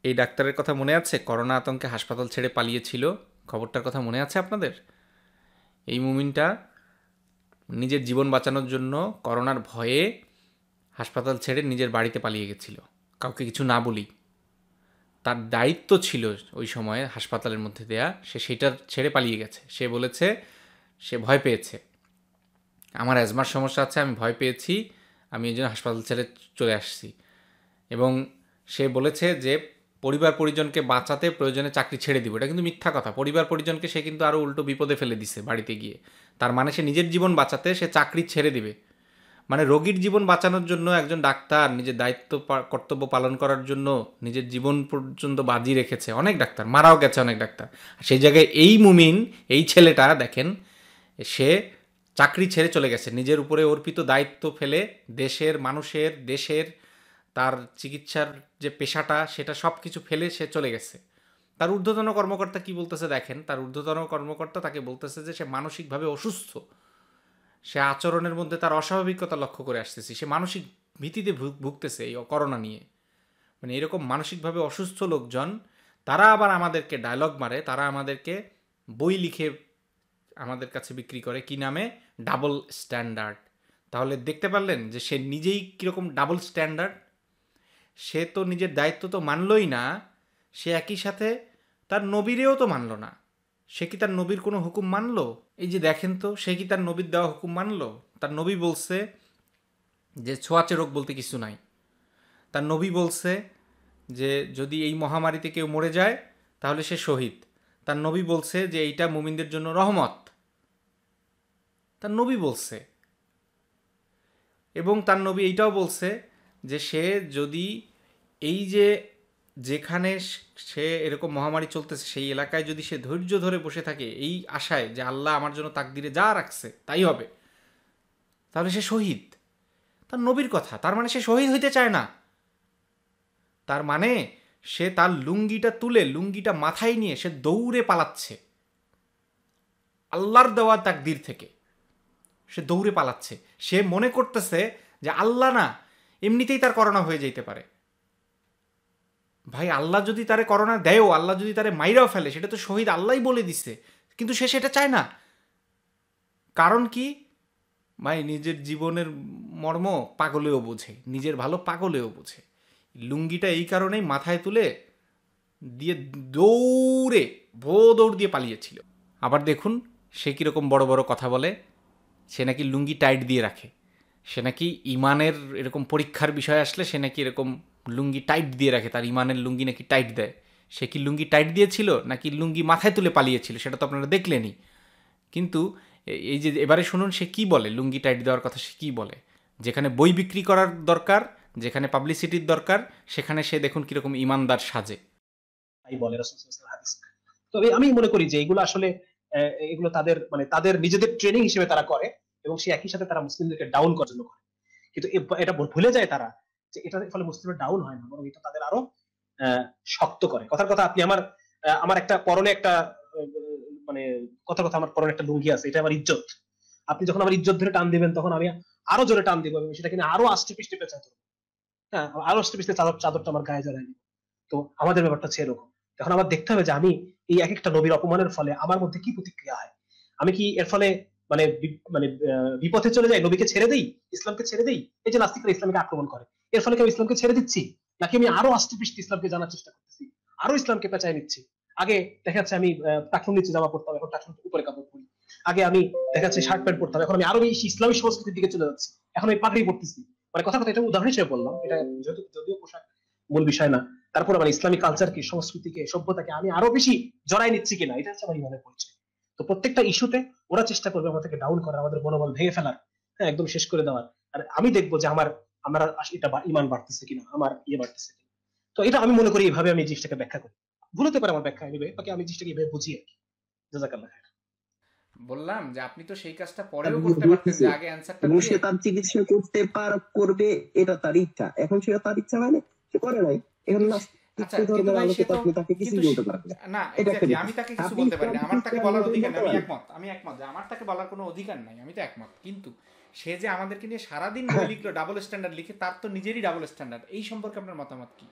এই ডাক্তারের কথা মনে আছে? করোনা আতঙ্কে হাসপাতাল ছেড়ে পালিয়েছিল, খবরটার কথা মনে আছে আপনাদের? এই মুমিনটা নিজের জীবন বাঁচানোর জন্য করোনার ভয়ে হাসপাতাল ছেড়ে নিজের বাড়িতে পালিয়ে গেছিল, কাউকে কিছু না বলি। তার দায়িত্ব ছিল ওই সময়ে হাসপাতালের মধ্যে দেয়া, সে সেটার ছেড়ে পালিয়ে গেছে। সে বলেছে সে ভয় পেয়েছে, আমার অ্যাজমার সমস্যা আছে, আমি ভয় পেয়েছি, আমি এই জন্য হাসপাতাল ছেড়ে চলে আসছি। এবং সে বলেছে যে পরিবার পরিজনকে বাঁচাতে প্রয়োজনে চাকরি ছেড়ে দিব। এটা কিন্তু মিথ্যা কথা। পরিবার পরিজনকে সে কিন্তু আরও উল্টো বিপদে ফেলে দিছে বাড়িতে গিয়ে। তার মানে সে নিজের জীবন বাঁচাতে সে চাকরি ছেড়ে দিবে। মানে রোগীর জীবন বাঁচানোর জন্য একজন ডাক্তার নিজের দায়িত্ব কর্তব্য পালন করার জন্য নিজের জীবন পর্যন্ত বাজি রেখেছে। অনেক ডাক্তার মারাও গেছে, অনেক ডাক্তার। সেই জায়গায় এই মুমিন, এই ছেলেটা দেখেন, সে চাকরি ছেড়ে চলে গেছে, নিজের উপরে অর্পিত দায়িত্ব ফেলে দেশের মানুষের, দেশের, তার চিকিৎসার যে পেশাটা সেটা সব কিছু ফেলে সে চলে গেছে। তার ঊর্ধ্বতন কর্মকর্তা কি বলতেছে দেখেন, তার ঊর্ধ্বতন কর্মকর্তা তাকে বলতেছে যে সে মানসিকভাবে অসুস্থ, সে আচরণের মধ্যে তার অস্বাভাবিকতা লক্ষ্য করে আসতেছি, সে মানসিক ভীতিতে ভুগতেছে এই করোনা নিয়ে। মানে এরকম মানসিকভাবে অসুস্থ লোকজন তারা আবার আমাদেরকে ডায়লগ মারে, তারা আমাদেরকে বই লিখে আমাদের কাছে বিক্রি করে কি নামে? Double standard. তাহলে দেখতে পারলেন যে সে নিজেই কীরকম ডাবল স্ট্যান্ডার্ড। সে তো নিজের দায়িত্ব তো মানলই না, সে একই সাথে তার নবীরেও তো মানল না। সে কি তার নবীর কোনো হুকুম মানলো? এই যে দেখেন তো, সে কি তার নবীর দেওয়া হুকুম মানলো? তার নবী বলছে যে ছোঁয়াচে রোগ বলতে কিছু নাই। তার নবী বলছে যে যদি এই মহামারীতে কেউ মরে যায় তাহলে সে শহীদ। তার নবী বলছে যে এইটা মুমিনদের জন্য রহমত। তার নবী বলছে। এবং তার নবী এইটাও বলছে যে সে যদি এই যে যেখানে সে এরকম মহামারী চলতেছে সেই এলাকায় যদি সে ধৈর্য ধরে বসে থাকে এই আশায় যে আল্লাহ আমার জন্য তাকদিরে যা রাখছে তাই হবে, তাহলে সে শহীদ। তার নবীর কথা। তার মানে সে শহীদ হইতে চায় না। তার মানে সে তার লুঙ্গিটা তুলে, লুঙ্গিটা মাথায় নিয়ে সে দৌড়ে পালাচ্ছে আল্লাহর দেওয়া তাকদির থেকে। সে দৌড়ে পালাচ্ছে। সে মনে করতেছে যে আল্লাহ না, এমনিতেই তার করোনা হয়ে যেতে পারে। ভাই, আল্লাহ যদি তারে করোনা দেয়ও, আল্লাহ যদি তারে মাইরাও ফেলে, সেটা তো শহীদ আল্লাহই বলে দিচ্ছে। কিন্তু সে সেটা চায় না। কারণ কি ভাই? নিজের জীবনের মর্ম পাগলেও বোঝে, নিজের ভালো পাগলেও বোঝে। লুঙ্গিটা এই কারণেই মাথায় তুলে দিয়ে দৌড়ে দৌড় দিয়ে পালিয়েছিল। আবার দেখুন সে কীরকম বড় বড় কথা বলে। সে নাকি লুঙ্গি টাইট দিয়ে রাখে। সে নাকি ইমানের এরকম পরীক্ষার বিষয় আসলে সে নাকি এরকম লুঙ্গি টাইট দিয়ে রাখে, তার ইমানের লুঙ্গি নাকি টাইট দেয়। সে কি লুঙ্গি টাইট দিয়েছিল নাকি লুঙ্গি মাথায় তুলে পালিয়েছিল সেটা তো আপনারা দেখলেনই। কিন্তু এই যে এবারে শুনুন সে কি বলে, লুঙ্গি টাইট দেওয়ার কথা সে কি বলে। যেখানে বই বিক্রি করার দরকার, যেখানে পাবলিসিটির দরকার, সেখানে সে দেখুন কিরকম ইমানদার সাজে। তাই বলে রাসূল সাল্লাল্লাহু আলাইহি হাদিস। তবে আমি মনে করি যে এগুলো আসলে এগুলো তাদের মানে তাদের নিজেদের ট্রেনিং হিসেবে তারা করে, এবং সে একই সাথে তারা মুসলিমদেরকে ডাউন করার জন্য করে। কিন্তু এটা ভুলে যায় তারা যে এটার ফলে মুসলিমরা ডাউন হয় না, বরং এটা তাদের আরো শক্ত করে। কথার কথা, আপনি আমার একটা পরনে একটা মানে কথার কথা, আমার পরনে একটা লুঙ্গি আছে, এটা আমার ইজ্জত। আপনি যখন আমার ইজ্জত ধরে টান দিবেন তখন আমি আরো জোরে টান দিব এবং সেটা কিনা আরো আষ্টে পৃষ্ঠে পেঁচা ধরবো। হ্যাঁ, আরো আষ্টে পৃষ্ঠে চাদরটা আমার গায়ে জড়াই দিব। তো আমাদের ব্যাপারটা হচ্ছে এরকম। এখন আমার দেখতে হবে যে আমি এই এক একটা নবীর অপমানের ফলে আমার মধ্যে কি প্রতিক্রিয়া হয়। আমি কি এর ফলে মানে মানে বিপথে চলে যাই, নবীকে ছেড়ে দেই, ইসলামকে ছেড়ে দেই? এই যে নাস্তিকরা ইসলামকে আক্রমণ করে, এর ফলে কি আমি ইসলামকে ছেড়ে দিচ্ছি, নাকি আমি আরো আস্তে পৃষ্ঠে ইসলামকে জানার চেষ্টা করতেছি, আরো ইসলামকে পেঁচায় নিচ্ছি? আগে দেখা যাচ্ছে আমি টাকনুর নিচে জামা পড়তাম, এখন টাকনুর উপরে কাপড় পরি। আগে আমি দেখা যাচ্ছে শার্ট প্যান্ট পরতাম, এখন আমি আরো বেশি ইসলামী সংস্কৃতির দিকে চলে যাচ্ছি, এখন আমি পাগড়ি পরতেছি। মানে কথা কথা, এটা উদাহরণ হিসেবে বললাম, এটা যদিও পোশাক মূল বিষয় না, তারপরে মানে ইসলামিক কালচারকে, সংস্কৃতিকে, সভ্যতাকে আমি আরো বেশি জড়াই নিচ্ছি কিনা, এটা হচ্ছে আমার ইমানের পরিচয়। তো প্রত্যেকটা ইস্যুতে ওরা চেষ্টা করবে আমাদেরকে ডাউন করার, আমাদের মনোবল ভেঙে ফেলার, হ্যাঁ, একদম শেষ করে দেওয়ার। আর আমি দেখবো যে আমার এটা ইমান বাড়তেছে কিনা, আমার ইয়ে বাড়তেছে কিনা। তো এটা আমি মনে করি এইভাবে আমি জিনিসটাকে ব্যাখ্যা করি। ভুল হতে পারে আমার ব্যাখ্যা, নিবে বাকি আমি জিনিসটাকে এইভাবে বুঝি আর কি। জাযাকাল্লাহ খাইর। বললাম যে আপনি তো সেই কাজটা পরেও করতে পারতেন, যে আগে অ্যানসারটা দিয়ে। সে তার চিকিৎসা করতে করবে, এটা তার ইচ্ছা। এখন সেটা তার ইচ্ছা মানে সে করে নাই। এখন আচ্ছা, কিন্তু ভাই সে তো, কিন্তু না এক্স্যাক্টলি আমি তাকে কিছু বলতে পারি না, আমার তাকে বলার অধিকার নেই। আমি একমত যে আমার তাকে বলার কোনো অধিকার নাই, আমি তো একমত। কিন্তু সে যে আমাদেরকে নিয়ে সারাদিন বই লিখলো, ডাবল স্ট্যান্ডার্ড লিখে, তার তো নিজেরই ডাবল স্ট্যান্ডার্ড। এই সম্পর্কে আপনার মতামত কি?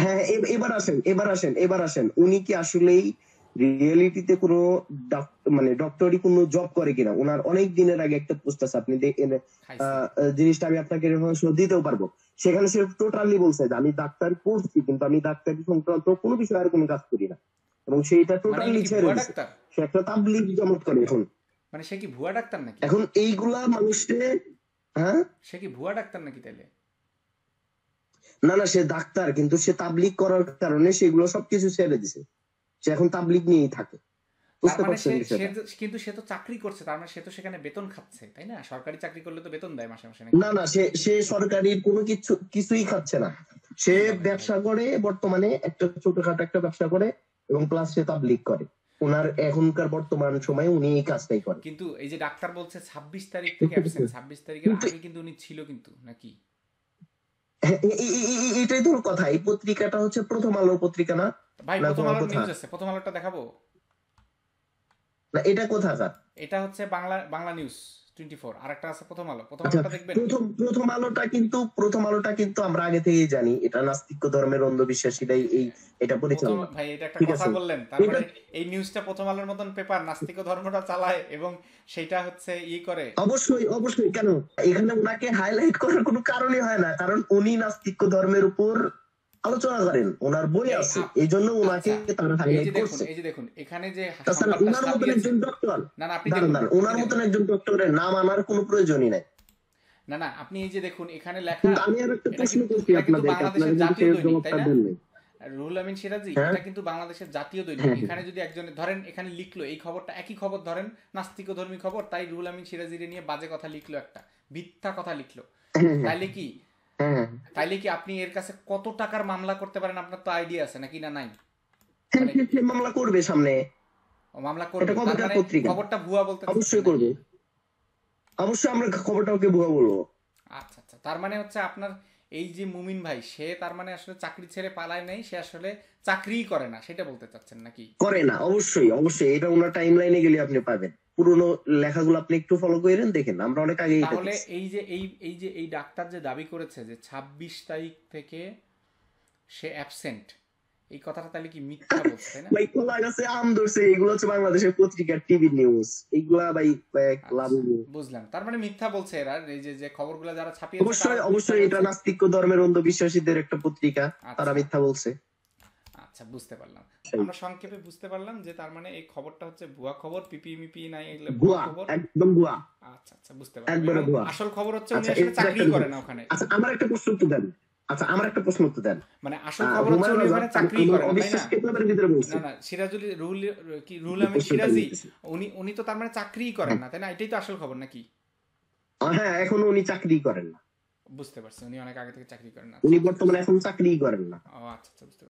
হ্যাঁ, এবার আসেন উনি কি আসলেই রিয়েলিটিতে কোনো মানে ডক্টরি কোনো জব করে কিনা? ওনার অনেক দিনের আগে একটা পোস্ট আছে, আপনি জিনিসটা আমি আপনাকে দিতেও পারবো। সেখানে সে টোটালি বলছে যে আমি ডাক্তার পড়ছি, কিন্তু আমি ডাক্তারি সংক্রান্ত কোনো বিষয়ে আর কোনো কাজ করি না, এবং সেইটা টোটালি ছেড়ে দিচ্ছে। সে একটা তাবলিগ জমত করে এখন। মানে সে কি ভুয়া ডাক্তার নাকি? এখন এইগুলা মানুষকে, হ্যাঁ, সে কি ভুয়া ডাক্তার নাকি তাইলে? না সে ডাক্তার, কিন্তু সে তাবলিগ করার কারণে সেগুলো সবকিছু ছেড়ে দিছে। সে এখন তাবলিগ নিয়েই থাকে। কিন্তু সে তো চাকরি করছে, তার মানে সে তো সেখানে বেতন খাচ্ছে, তাই না? সরকারি চাকরি করলে তো বেতন দেয় মাসে মাসে। না সে সরকারি কোনো কিছুই খাচ্ছে না। সে ব্যবসা করে, বর্তমানে একটা ছোটখাটো একটা ব্যবসা করে, এবং প্লাস সে তাবলিগ করে। ওনার এখনকার বর্তমান সময়ে উনি এই কাজটাই করে। কিন্তু এই যে ডাক্তার বলছে 26 তারিখ থেকে অ্যাবসেন্ট, 26 তারিখের আগে কিন্তু উনি ছিল কিন্তু, নাকি? এটাই তো কথা। এই পত্রিকাটা হচ্ছে প্রথম আলো পত্রিকা না ভাই? প্রথম আলোর নিউজ আছে, প্রথম আলোটা দেখাবো না? এটা কোথাকার? এটা হচ্ছে বাংলা নিউজ 24। আরেকটা আছে প্রথম আলো, প্রথম আলোটা দেখবেন। প্রথম আলোটা কিন্তু আমরা আগে থেকেই জানি এটা নাস্তিক ধর্মের অন্ধবিশ্বাসীরাই এটা পরিচালনা। ভাই এটা একটা কথা বললেন, তারপরে এই নিউজটা প্রথম আলোর মতন পেপার নাস্তিক ধর্মটা চালায় এবং সেটা হচ্ছে করে। অবশ্যই কেন এখানে ওনাকে হাইলাইট করার কোনো কারণই হয় না, কারণ উনি নাস্তিক ধর্মের উপর আলোচনা করেন, ওনার বই আছে, এই জন্য ওনাকে তারা হাইলাইট করছে। এই যে দেখুন এখানে যে ওনার মতন একজন ডক্টর, ওনার মতন একজন ডক্টরের নাম আনার কোনো প্রয়োজনই নাই। না আপনি এই যে দেখুন এখানে লেখা। আমি আর একটা প্রশ্ন করছি আপনাদের, বাংলাদেশের জাতীয় দৈনিক, তাই না? রুহুল আমিন সিরাজি, এটা কিন্তু বাংলাদেশের জাতীয় দৈনিক। এখানে যদি একজন ধরেন এখানে লিখলো এই খবরটা, একই খবর ধরেন নাস্তিক ধর্মী খবর, তাই রুহুল আমিন সিরাজিরে নিয়ে বাজে কথা লিখলো, একটা মিথ্যা কথা লিখলো, তাইলে কি আপনি এর কাছে কত টাকার মামলা করতে পারেন? আপনার তো আইডিয়া আছে নাকি? না নাই? মামলা করবে সামনে, মামলা করবে। খবরটা ভুয়া বলতে? অবশ্যই করবে, অবশ্যই আমরা খবরটা ওকে ভুয়া বলবো। আচ্ছা তার মানে হচ্ছে আপনার এই যে মুমিন ভাই, সে তার মানে আসলে চাকরি ছেড়ে পালায় নাই, সে আসলে চাকরিই করে না, সেটা বলতে চাচ্ছেন নাকি? করে না, অবশ্যই এটা ওনার টাইমলাইনে গেলে আপনি পাবেন। পুরনো লেখাগুলো আপনি একটু ফলো করেন, দেখেন আমরা অনেক আগে। তাহলে এই ডাক্তার যে দাবি করেছে যে 26 তারিখ থেকে সে অ্যাবসেন্ট, এই কথাটা তাহলে কি মিথ্যা বলছে, তাই না? ভাই কোলা গাছে আম ধরছে, এগুলো হচ্ছে বাংলাদেশের পত্রিকা, টিভি নিউজ, এইগুলা ভাই লাভ। বুঝলাম, তার মানে মিথ্যা বলছে এরা। এই যে খবরগুলো যারা ছাপিয়ে, অবশ্যই এটা নাস্তিক ধর্মের অন্ধবিশ্বাসীদের একটা পত্রিকা, তারা মিথ্যা বলছে। আচ্ছা বুঝতে পারলাম, আমরা সংক্ষেপে বুঝতে পারলাম যে তার মানে এই খবরটা হচ্ছে ভুয়া খবর, পিপি নাই, এগুলো ভুয়া খবর, একদম ভুয়া। আচ্ছা বুঝতে পারলাম। আসল খবর হচ্ছে উনি আসলে চাকরি করে না ওখানে। আচ্ছা আমার একটা প্রশ্ন উত্তর দেন। মানে আসল খবর হচ্ছে উনি ওখানে চাকরি করে না, না রুহুল আমিন সিরাজি উনি তো তার মানে চাকরিই করেন না, তাই না? এটাই তো আসল খবর নাকি? হ্যাঁ, এখন উনি চাকরি করেন না। বুঝতে পারছি, উনি অনেক আগে থেকে চাকরি করেন না, উনি বর্তমানে এখন চাকরিই করেন না। ও আচ্ছা বুঝতে পারছি।